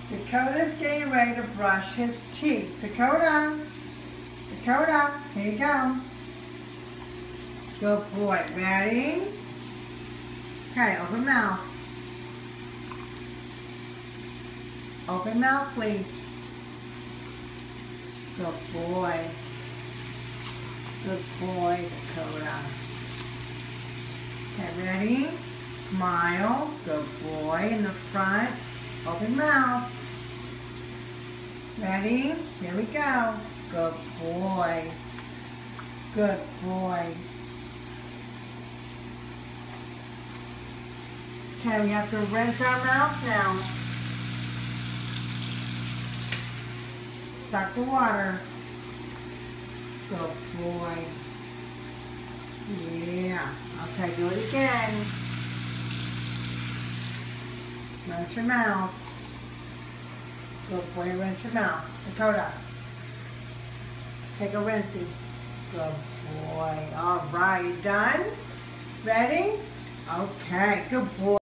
Dakota's getting ready to brush his teeth. Dakota, here you go. Good boy. Ready? Okay, open mouth. Open mouth, please. Good boy. Good boy, Dakota. Okay, ready? Smile. Good boy. In the front. Open mouth. Ready? Here we go. Good boy. Good boy. Okay, we have to rinse our mouth now. Suck the water. Good boy. Yeah. Okay, do it again. Rinse your mouth. Good boy, rinse your mouth. Dakota. Take a rinsey. Good boy. All right, you done? Ready? Okay, good boy.